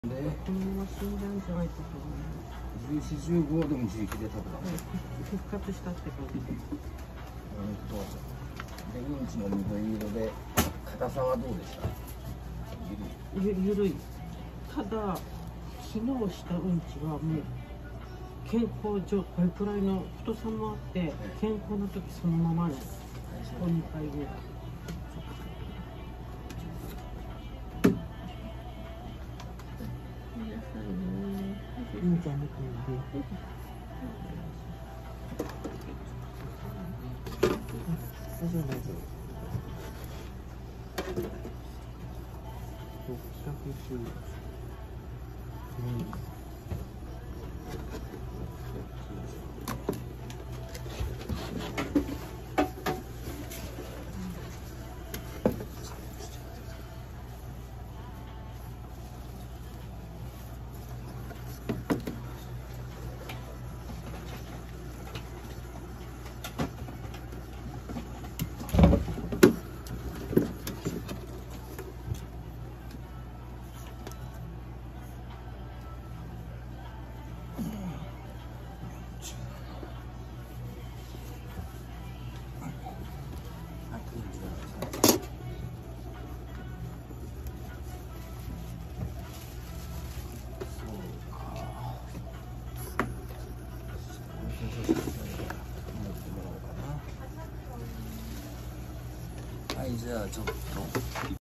で、 このまま死んだんじゃないかと思う。 14、15はでも自力で食べた。 復活したって感じで。 で、うんちの緑色で、硬さはどうでした？ ゆるい。ただ、昨日したうんちはもう、健康上、これくらいの太さもあって、健康な時そのままです。お2回ぐらい。いいんじゃないかな。大丈夫大丈夫。610。 はい、じゃあちょっと。